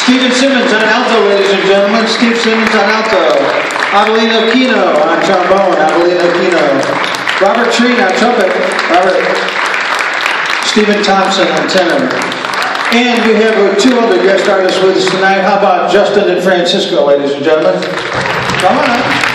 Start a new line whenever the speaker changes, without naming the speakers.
Stephen Simmons on alto, ladies and gentlemen. Steve Simmons on alto. Adelino Aquino on trombone. Adelino Aquino. Robert Treen on trumpet. Robert. Stephen Thompson on tenor. And we have two other guest artists with us tonight. How about Justin and Francisco, ladies and gentlemen? Come on up.